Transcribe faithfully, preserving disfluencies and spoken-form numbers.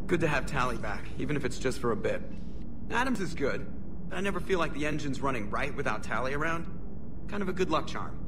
Good to have Tali back, even if it's just for a bit. Adams is good, but I never feel like the engine's running right without Tali around. Kind of a good luck charm.